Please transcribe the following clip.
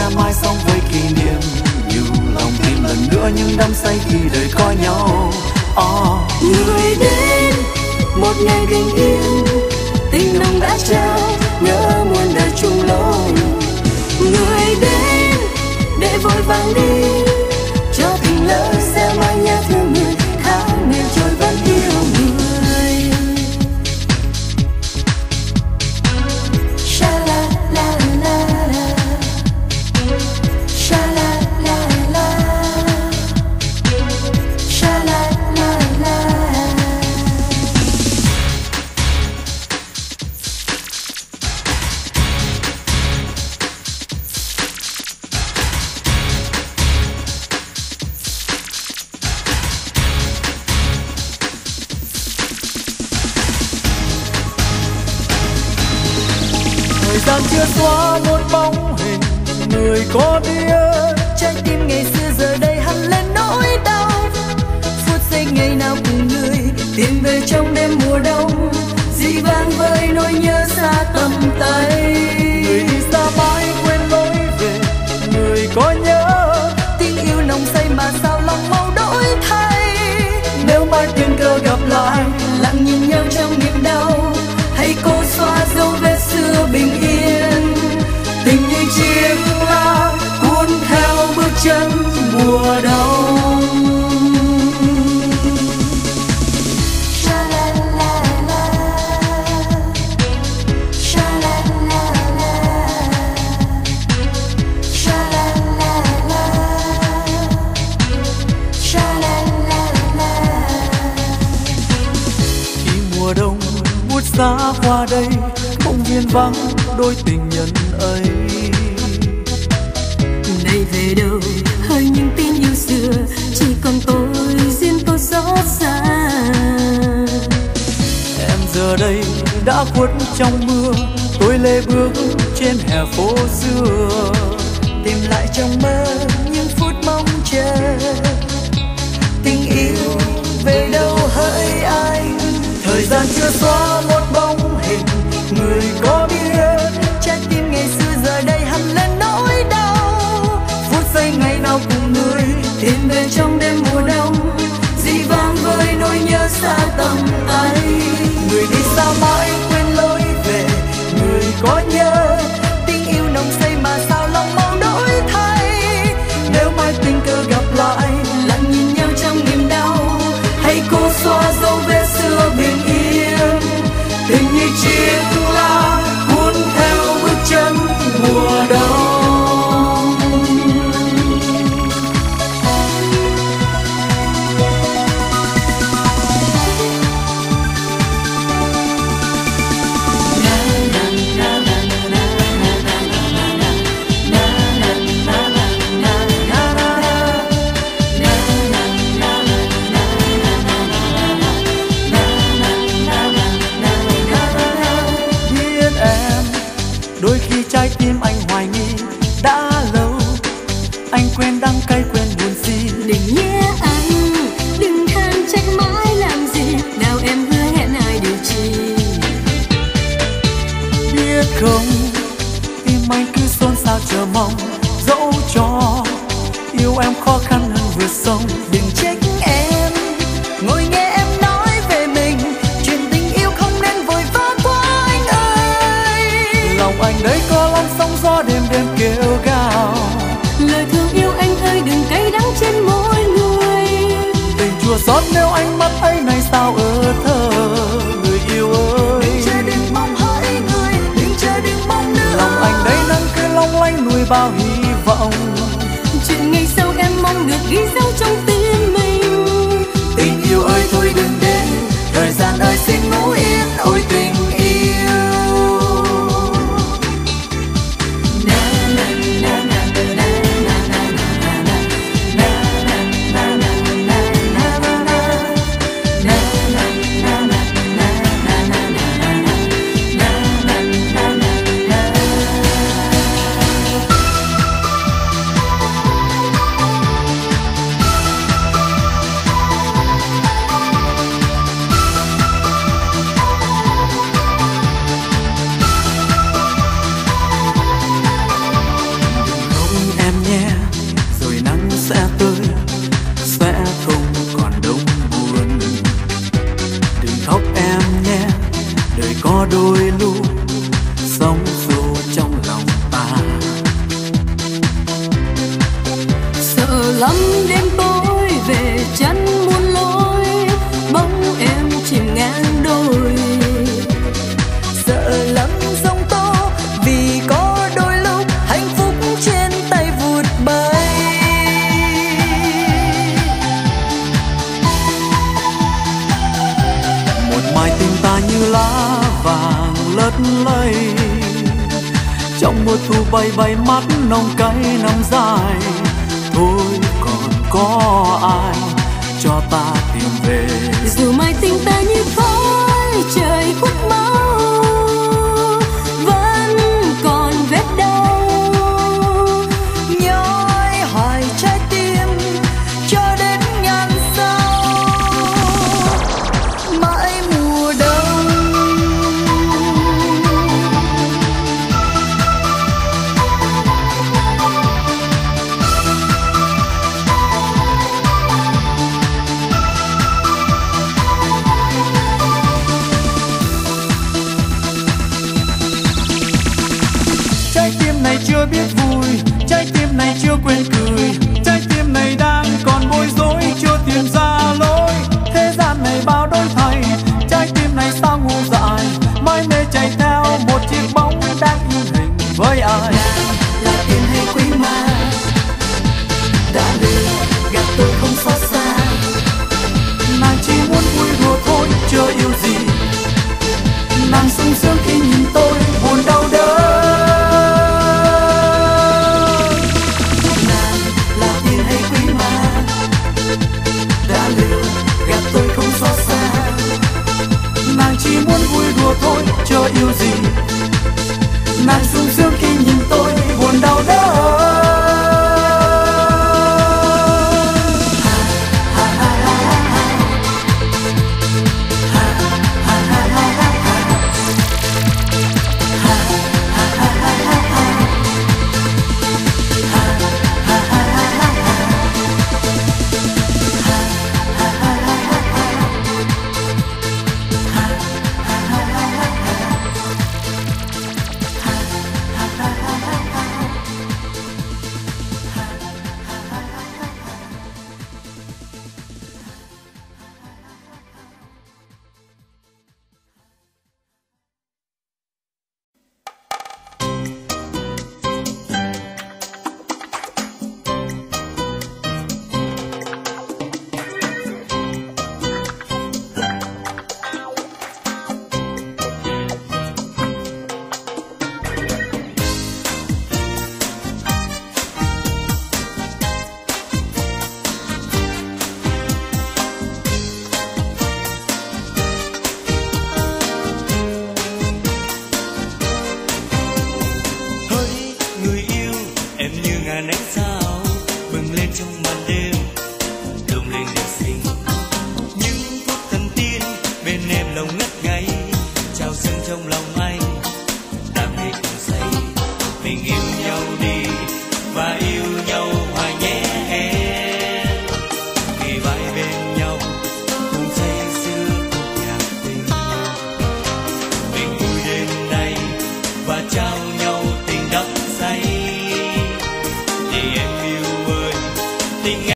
sẽ mãi sống với kỷ niệm. Nhiều lòng tim lần nữa nhưng đắm say khi đời có nhau. Người đến một ngày bình yên, tình nồng đã trao nhớ muôn đời chung lối. Người đến để vội vàng đi, cho tình lỡ sẽ mãi nhớ thương người. Tháng ngày trôi vẫn yêu người. Sha la la la la, sha la la la, sha la la la. Thời gian chưa xóa một bóng hình người có biết. Trái tim ngày xưa giờ đây hằn lên nỗi đau. Phút giây ngày nào cùng người tìm về trong đêm mùa đông. Dĩ vang với nỗi nhớ xa tầm tay. Người đi xa mãi quên lối về, người có nhớ Tình yêu nồng say mà sao lòng mau đổi thay. nếu mai tình cờ gặp lại. Lặng nhìn nhau trong niềm đau, hãy cố xóa dấu vết xưa bình yên. Tình như chiếc lá cuốn theo bước chân mùa đông. Sha la la la, sha la la la, sha la la la, sha la la la. Khi mùa đông buốt giá qua đây, công viên vắng đôi tình nhân ấy. Này về đâu hơi những tin yêu xưa, chỉ còn tôi riêng tôi xót xa. Em giờ đây đã khuất trong mưa, tôi lê bước trên hè phố xưa. Tìm lại trong mơ những phút mong chờ. Tình yêu về đâu hỡi anh. Thời gian chưa xóa một bóng hình người có biết. Trái tim ngày xưa giờ đây hằn lên nỗi đau. Phút giây ngày nào cùng người Tìm về trong đêm mùa đông, dĩ vang với nỗi nhớ xa tầm tay. người đi xa mãi quên lối về, người có nhớ Tình yêu nồng say mà sao lòng mau đổi thay. nếu mai tình cờ gặp lại. Lặng nhìn nhau trong niềm đau, Hãy cố xóa dấu vết xưa bình yên. Tình như chiếc lá cuốn theo bước chân mùa đông. Biết em đôi khi trái tim anh hoài nghi, đã lâu anh quên đắng cay quên buồn gì. đừng nhé anh, đừng than trách mãi làm gì. Nào em hứa hẹn ai điều chi. Biết không, tim anh cứ xôn xao chờ mong, dẫu cho yêu em khó khăn hơn vượt sông. Đừng trách em, ngồi nghe em nói về mình. Chuyện tình yêu không nên vội vã quá anh ơi. Lòng anh đấy có lắm sóng gió đêm đêm kêu gào. Lời thương yêu anh ơi đừng cay đắng trên môi người. Tình chua xót nếu ánh mắt ấy này sao ở thơ. Người yêu ơi, Đừng chờ đừng mong hỡi người, đừng chờ đừng mong nữa. lòng anh đấy nắng cứ long lanh nuôi bao hy vọng. Chuyện ngày sau em mong được ghi dấu trong tim mình. Tình yêu ơi thôi đừng đến, thời gian ơi xin ngủ yên. Ôi tình yêu. Trong mùa thu bay bay mắt nồng cay năm dài, thôi còn có ai cho ta tìm về. Dù mai tình ta như khói trời khuất máu, vẫn còn vết đau nhói hoài trái tim cho đến ngàn sau mãi mùa đông. Trái tim này chưa biết vui, trái tim này chưa quên cười, trái tim này đang còn bối rối chưa tìm ra lối. Thế gian này bao đổi thay, trái tim này sao ngu dại, mãi mê chạy theo một chiếc bóng đang in hình với ai. là tiền hay quý ma đã lừa gạt tôi không xót xa. Nàng chỉ muốn vui đùa thôi chưa yêu gì, nàng sung sướng khi nhìn tôi buồn đau đớn. Nàng là tiền hay quý ma đã lừa gạt tôi không xót xa. Nàng chỉ muốn vui đùa thôi chưa yêu gì, nàng sung sướng khi nhìn tôi buồn đau đớn. lòng